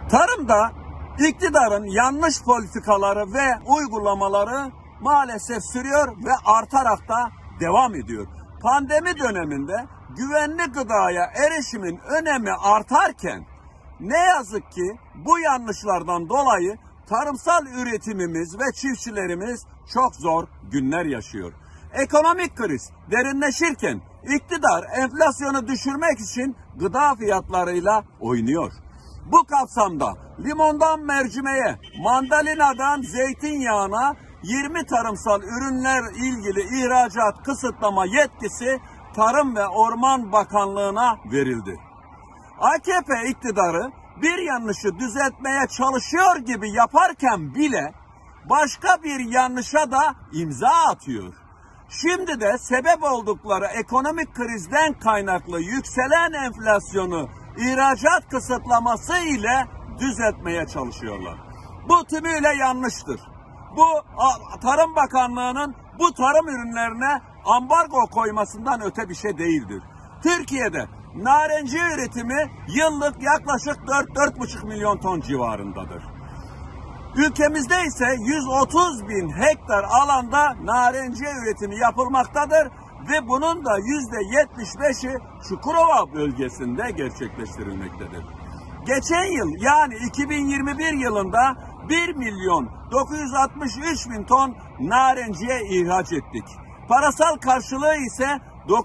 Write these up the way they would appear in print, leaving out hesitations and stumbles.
Tarımda iktidarın yanlış politikaları ve uygulamaları maalesef sürüyor ve artarak da devam ediyor. Pandemi döneminde güvenli gıdaya erişimin önemi artarken ne yazık ki bu yanlışlardan dolayı tarımsal üretimimiz ve çiftçilerimiz çok zor günler yaşıyor. Ekonomik kriz derinleşirken iktidar enflasyonu düşürmek için gıda fiyatlarıyla oynuyor. Bu kapsamda limondan mercimeğe, mandalinadan zeytinyağına 20 tarımsal ürünler ilgili ihracat kısıtlama yetkisi Tarım ve Orman Bakanlığı'na verildi. AKP iktidarı bir yanlışı düzeltmeye çalışıyor gibi yaparken bile başka bir yanlışa da imza atıyor. Şimdi de sebep oldukları ekonomik krizden kaynaklı yükselen enflasyonu ihracat kısıtlaması ile düzeltmeye çalışıyorlar. Bu tümüyle yanlıştır. Bu Tarım Bakanlığı'nın bu tarım ürünlerine ambargo koymasından öte bir şey değildir. Türkiye'de narenci üretimi yıllık yaklaşık 4-4,5 milyon ton civarındadır. Ülkemizde ise 130 bin hektar alanda narenciye üretimi yapılmaktadır ve bunun da %75'i Çukurova bölgesinde gerçekleştirilmektedir. Geçen yıl yani 2021 yılında 1 milyon 963 bin ton narenciye ihraç ettik. Parasal karşılığı ise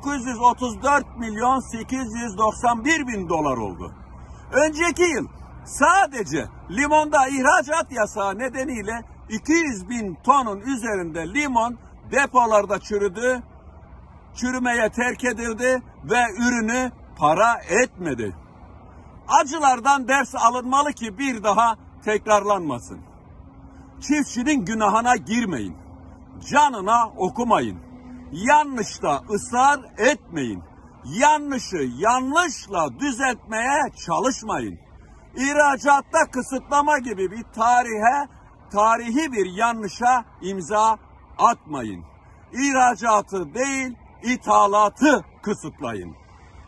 934 milyon 891 bin dolar oldu. Önceki yıl sadece limonda ihracat yasağı nedeniyle 200 bin tonun üzerinde limon depolarda çürüdü, çürümeye terk edildi ve ürünü para etmedi. Acılardan ders alınmalı ki bir daha tekrarlanmasın. Çiftçinin günahına girmeyin. Canına okumayın. Yanlışta ısrar etmeyin. Yanlışı yanlışla düzeltmeye çalışmayın. İhracatta kısıtlama gibi bir tarihi bir yanlışa imza atmayın. İhracatı değil, ithalatı kısıtlayın.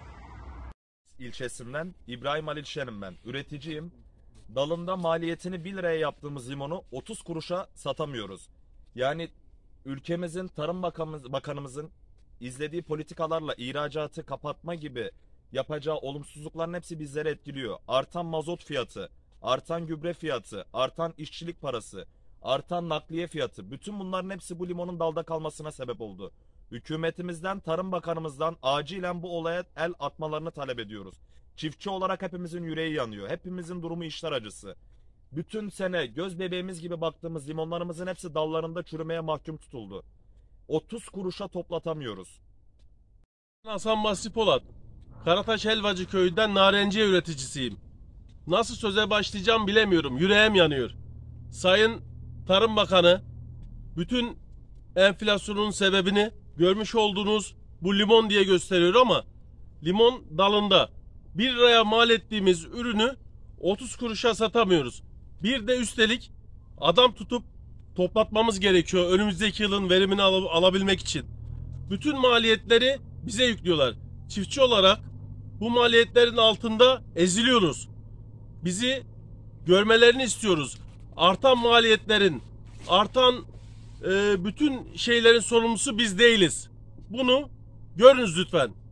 İlçesinden İbrahim Halil Şen'im ben. Üreticiyim. Dalında maliyetini 1 liraya yaptığımız limonu 30 kuruşa satamıyoruz. Yani ülkemizin Tarım Bakanımızın izlediği politikalarla ihracatı kapatma gibi yapacağı olumsuzlukların hepsi bizleri etkiliyor. Artan mazot fiyatı, artan gübre fiyatı, artan işçilik parası, artan nakliye fiyatı, bütün bunların hepsi bu limonun dalda kalmasına sebep oldu. Hükümetimizden, Tarım Bakanımızdan acilen bu olaya el atmalarını talep ediyoruz. Çiftçi olarak hepimizin yüreği yanıyor. Hepimizin durumu içler acısı. Bütün sene göz bebeğimiz gibi baktığımız limonlarımızın hepsi dallarında çürümeye mahkum tutuldu. 30 kuruşa toplatamıyoruz. Hasan Basri Polat, Karataş Helvacı köyünden narenciye üreticisiyim. Nasıl söze başlayacağım bilemiyorum. Yüreğim yanıyor. Sayın Tarım Bakanı, bütün enflasyonun sebebini görmüş olduğunuz bu limon diye gösteriyor ama limon dalında 1 liraya mal ettiğimiz ürünü 30 kuruşa satamıyoruz. Bir de üstelik adam tutup toplatmamız gerekiyor önümüzdeki yılın verimini alabilmek için. Bütün maliyetleri bize yüklüyorlar. Çiftçi olarak bu maliyetlerin altında eziliyoruz. Bizi görmelerini istiyoruz. Artan maliyetlerin, artan bütün şeylerin sorumlusu biz değiliz. Bunu görünüz lütfen.